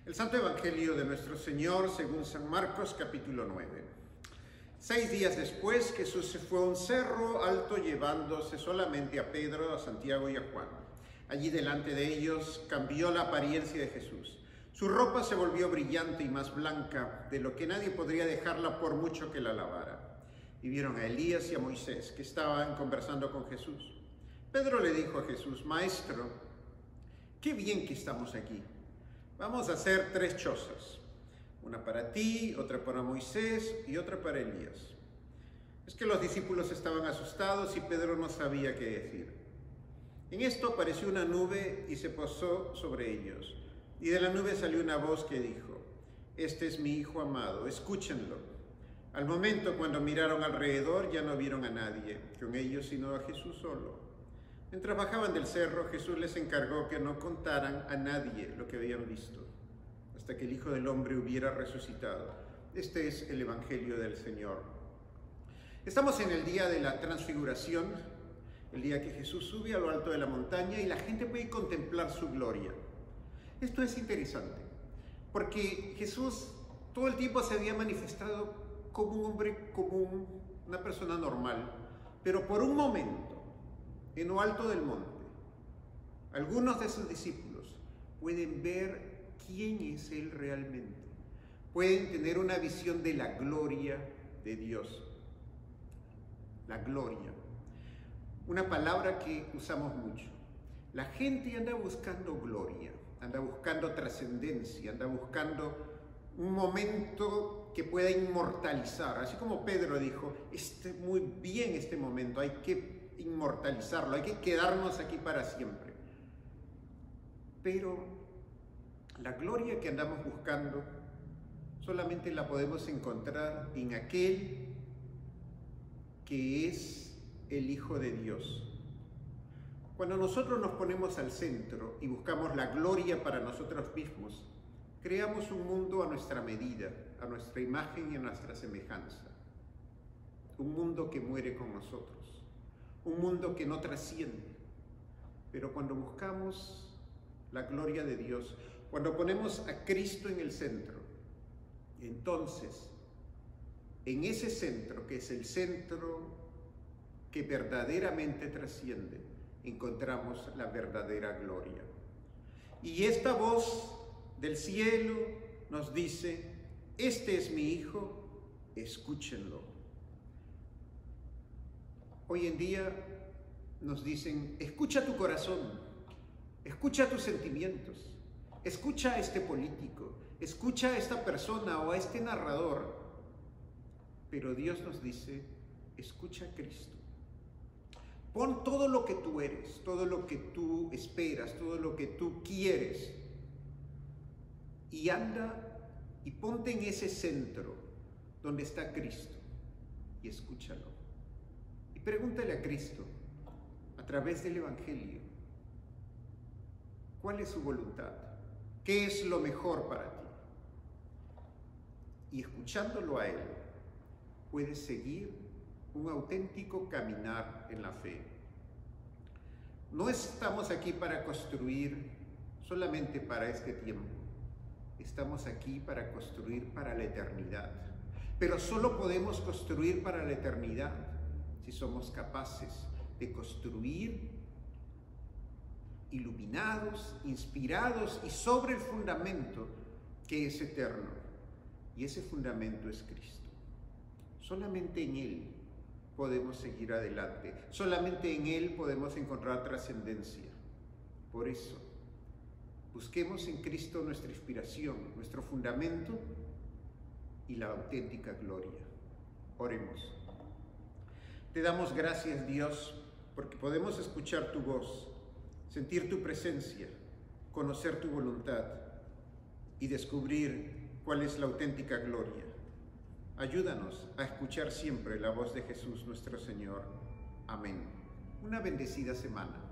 El Santo Evangelio de nuestro Señor según San Marcos capítulo 9. 6 días después, Jesús se fue a un cerro alto llevándose solamente a Pedro, a Santiago y a Juan. Allí delante de ellos cambió la apariencia de Jesús. Su ropa se volvió brillante y más blanca, de lo que nadie podría dejarla por mucho que la lavara. Y vieron a Elías y a Moisés, que estaban conversando con Jesús. Pedro le dijo a Jesús: Maestro, qué bien que estamos aquí. Vamos a hacer 3 chozas, una para ti, otra para Moisés y otra para Elías. Es que los discípulos estaban asustados y Pedro no sabía qué decir. En esto apareció una nube y se posó sobre ellos. Y de la nube salió una voz que dijo: Este es mi Hijo amado, escúchenlo. Al momento, cuando miraron alrededor, ya no vieron a nadie con ellos, sino a Jesús solo. Mientras bajaban del cerro, Jesús les encargó que no contaran a nadie lo que habían visto, hasta que el Hijo del Hombre hubiera resucitado. Este es el Evangelio del Señor. Estamos en el día de la Transfiguración, el día que Jesús sube a lo alto de la montaña y la gente puede contemplar su gloria. Esto es interesante, porque Jesús todo el tiempo se había manifestado como un hombre común, una persona normal, pero por un momento, en lo alto del monte, algunos de sus discípulos pueden ver quién es Él realmente. Pueden tener una visión de la gloria de Dios. La gloria. Una palabra que usamos mucho. La gente anda buscando gloria, anda buscando trascendencia, anda buscando un momento que pueda inmortalizar. Así como Pedro dijo: muy bien este momento, hay que inmortalizarlo, hay que quedarnos aquí para siempre. Pero la gloria que andamos buscando solamente la podemos encontrar en aquel que es el Hijo de Dios. Cuando nosotros nos ponemos al centro y buscamos la gloria para nosotros mismos, creamos un mundo a nuestra medida, a nuestra imagen y a nuestra semejanza. Un mundo que muere con nosotros. Un mundo que no trasciende. Pero cuando buscamos la gloria de Dios, cuando ponemos a Cristo en el centro, entonces, en ese centro, que es el centro que verdaderamente trasciende, encontramos la verdadera gloria. Y esta voz del cielo nos dice: Este es mi Hijo, escúchenlo. Hoy en día nos dicen: escucha tu corazón, escucha tus sentimientos, escucha a este político, escucha a esta persona o a este narrador. Pero Dios nos dice: escucha a Cristo. Pon todo lo que tú eres, todo lo que tú esperas, todo lo que tú quieres, y anda y ponte en ese centro donde está Cristo y escúchalo. Y pregúntale a Cristo, a través del Evangelio, ¿cuál es su voluntad? ¿Qué es lo mejor para ti? Y escuchándolo a Él, puedes seguir un auténtico caminar en la fe. No estamos aquí para construir solamente para este tiempo. Estamos aquí para construir para la eternidad. Pero solo podemos construir para la eternidad si somos capaces de construir iluminados, inspirados y sobre el fundamento que es eterno. Y ese fundamento es Cristo. Solamente en Él podemos seguir adelante. Solamente en Él podemos encontrar trascendencia. Por eso, busquemos en Cristo nuestra inspiración, nuestro fundamento y la auténtica gloria. Oremos. Te damos gracias, Dios, porque podemos escuchar tu voz, sentir tu presencia, conocer tu voluntad y descubrir cuál es la auténtica gloria. Ayúdanos a escuchar siempre la voz de Jesús nuestro Señor. Amén. Una bendecida semana.